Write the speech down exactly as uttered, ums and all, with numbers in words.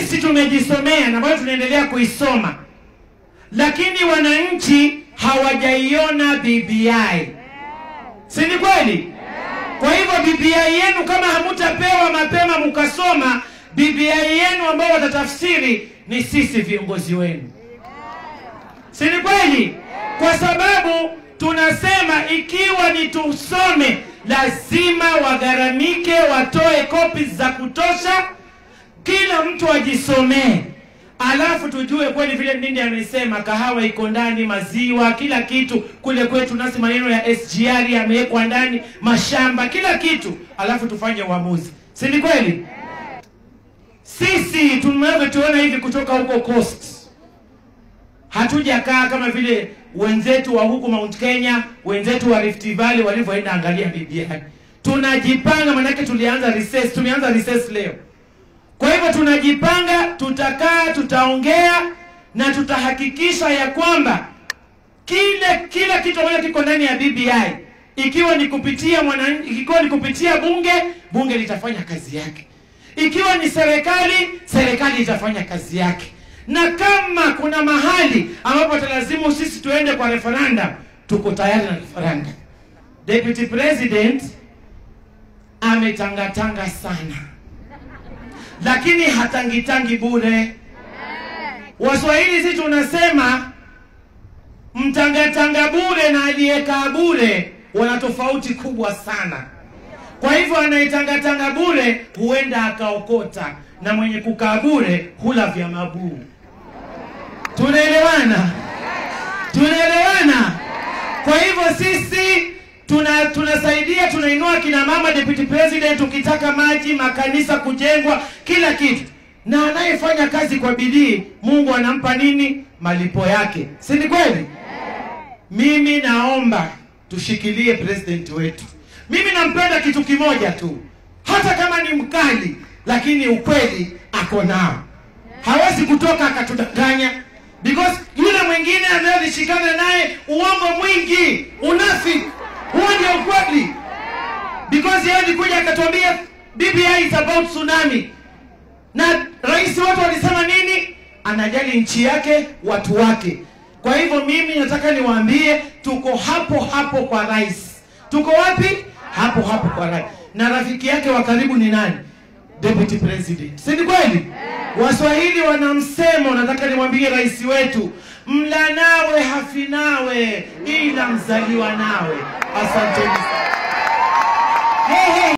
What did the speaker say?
sisi tumejisomea na bado tunaendelea kuisoma, lakini wananchi hawajaiona B B I. Si ni kweli? Kwa hivyo B B I yenu kama hamutapewa mapema mukasoma, B B I yenu ambao watatafsiri ni sisi viongozi wenu. Si ni kweli? Kwa sababu tunasema ikiwa ni tusome, lazima wagaramike, watoe copies za kutosha, kila mtu ajisomee. Alafu tujue kweli vile nini amesema, kahawa iko ndani, maziwa, kila kitu. Kule kwetu nasi maneno ya S G R yamewekwa ndani, mashamba, kila kitu. Alafu tufanye uamuzi. Si ni kweli? Sisi tumeona hivi kutoka huko coast. Hatujakaa kama vile wenzetu wa huku Mount Kenya, wenzetu wa Rift Valley walivyoenda angalia B B I. Tunajipanga, manake tulianza recess, tumeanza recess leo. Kwa hivyo tunajipanga, tutakaa, tutaongea na tutahakikisha ya kwamba kile kila kitu ambacho kiko ndani ya B B I, ikiwa ni kupitia mwananchi, ikiwa ni kupitia bunge, bunge litafanya kazi yake. Ikiwa ni serikali, serikali itafanya kazi yake. Na kama kuna mahali ambapo lazima sisi tuende kwa referendum, tuko tayari na referendum. Deputy President ametangatanga sana, lakini hatangitangi bure. Waswahili sisi tunasema mtangatanga bure na aliyeka bure wana tofauti kubwa sana. Kwa hivyo anayetangatanga bure huenda akaokota, na mwenye kukaa bure hula vya mabuu. Tunaelewana? Tunaelewana? Kwa hivyo sisi tuna tunasaidia, tunainua kina mama. Deputy President, ukitaka maji, makanisa kujengwa, kila kitu. Na anayefanya kazi kwa bidii, Mungu anampa nini? Malipo yake. Si ni kweli? Mimi naomba tushikilie president wetu. Mimi nampenda kitu kimoja tu. Hata kama ni mkali, lakini ukweli ako nao. Hawezi kutoka akatudanganya. Because yule mwingine anayeshikana naye uongo mwingi, unafiki, huo ndio ukweli. Because yeye alikuja akatuambia B B I is about tsunami. Na rais wetu alisema nini? Anajali nchi yake, watu wake. Kwa hivyo mimi nataka niwaambie tuko hapo hapo kwa rais. Tuko wapi? Hapo hapo kwa rais. Na rafiki yake wa karibu ni nani? Deputy President. Si ni kweli? Waswahili wana msemo, nataka nimwambie rais wetu, mla nawe hafi nawe ila mzaliwa nawe. Asante. Hey, hey.